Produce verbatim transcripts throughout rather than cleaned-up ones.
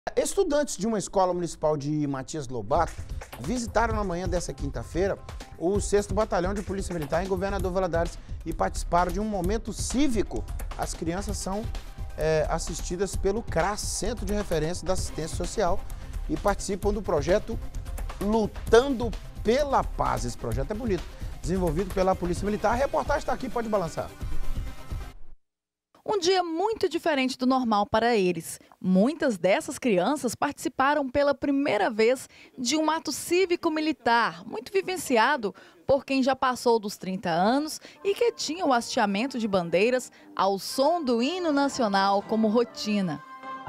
Estudantes de uma escola municipal de Matias Lobato visitaram na manhã dessa quinta-feira o sexto Batalhão de Polícia Militar em Governador Valadares e participaram de um momento cívico. As crianças são é, assistidas pelo CRAS, Centro de Referência da Assistência Social, e participam do projeto Lutando pela Paz. Esse projeto é bonito, desenvolvido pela Polícia Militar. A reportagem está aqui, pode balançar. Um dia muito diferente do normal para eles. Muitas dessas crianças participaram pela primeira vez de um ato cívico-militar, muito vivenciado por quem já passou dos trinta anos e que tinha o hasteamento de bandeiras ao som do hino nacional como rotina.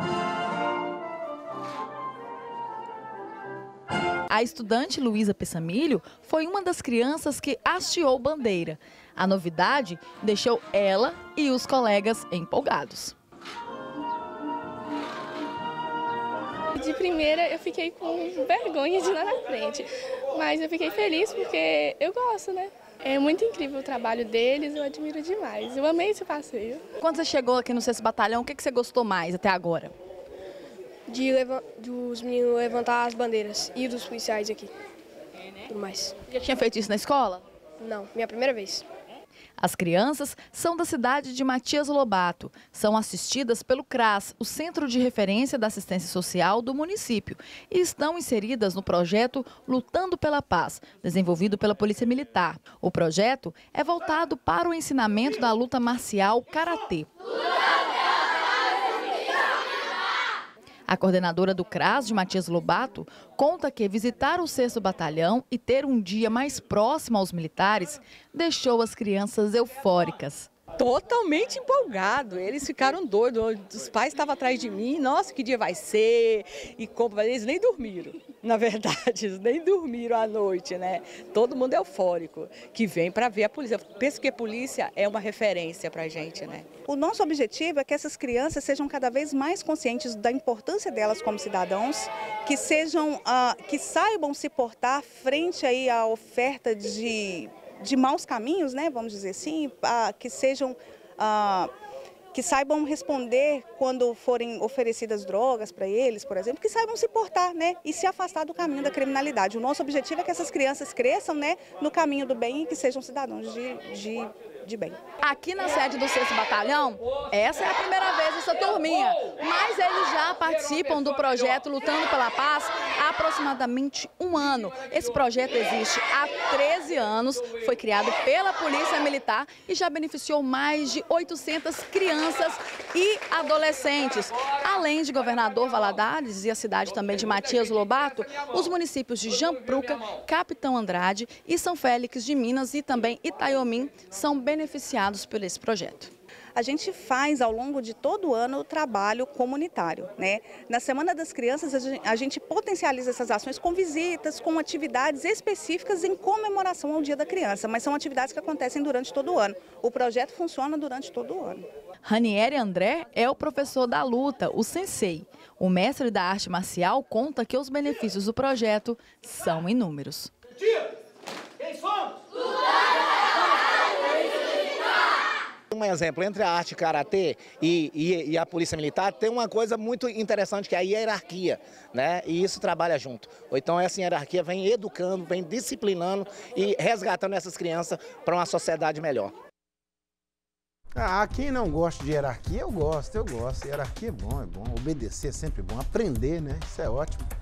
A estudante Luísa Pessamilho foi uma das crianças que hasteou bandeira. A novidade deixou ela e os colegas empolgados. De primeira eu fiquei com vergonha de ir lá na frente, mas eu fiquei feliz porque eu gosto, né? É muito incrível o trabalho deles, eu admiro demais. Eu amei esse passeio. Quando você chegou aqui no sexto Batalhão, o que você gostou mais até agora? De leva, dos meninos levantar as bandeiras e dos policiais aqui. É, né? Tudo mais. Já tinha feito isso na escola? Não, minha primeira vez. As crianças são da cidade de Matias Lobato. São assistidas pelo CRAS, o Centro de Referência da Assistência Social do município, e estão inseridas no projeto Lutando pela Paz, desenvolvido pela Polícia Militar. O projeto é voltado para o ensinamento da luta marcial karatê. A coordenadora do CRAS de Matias Lobato conta que visitar o sexto Batalhão e ter um dia mais próximo aos militares deixou as crianças eufóricas. Totalmente empolgado, eles ficaram doidos, os pais estavam atrás de mim, nossa, que dia vai ser, e como, eles nem dormiram, na verdade, eles nem dormiram à noite, né? Todo mundo eufórico, que vem para ver a polícia. Eu penso que a polícia é uma referência para a gente, né? O nosso objetivo é que essas crianças sejam cada vez mais conscientes da importância delas como cidadãos, que sejam, uh, que saibam se portar frente aí à oferta de de maus caminhos, né, vamos dizer assim, ah, que sejam, ah, que saibam responder quando forem oferecidas drogas para eles, por exemplo, que saibam se portar, né, e se afastar do caminho da criminalidade. O nosso objetivo é que essas crianças cresçam, né, no caminho do bem e que sejam cidadãos de, de, de bem. Aqui na sede do sexto Batalhão, essa é a primeira vez essa turminha, mas eles já participam do projeto Lutando pela Paz há aproximadamente um ano. Esse projeto existe há treze anos, foi criado pela Polícia Militar e já beneficiou mais de oitocentas crianças e adolescentes. Além de Governador Valadares e a cidade também de Matias Lobato, os municípios de Jampruca, Capitão Andrade e São Félix de Minas e também Itaiomim são beneficiados por esse projeto. A gente faz ao longo de todo o ano o trabalho comunitário, né? Na Semana das Crianças a gente potencializa essas ações com visitas, com atividades específicas em comemoração ao Dia da Criança, mas são atividades que acontecem durante todo o ano. O projeto funciona durante todo o ano. Ranieri André é o professor da luta, o sensei. O mestre da arte marcial conta que os benefícios do projeto são inúmeros. Quem somos? Um exemplo, entre a arte karatê e, e, e a polícia militar, tem uma coisa muito interessante que é a hierarquia, né? E isso trabalha junto. Ou então essa hierarquia vem educando, vem disciplinando e resgatando essas crianças para uma sociedade melhor. Ah, quem não gosta de hierarquia, eu gosto, eu gosto. Hierarquia é bom, é bom. Obedecer é sempre bom. Aprender, né? Isso é ótimo.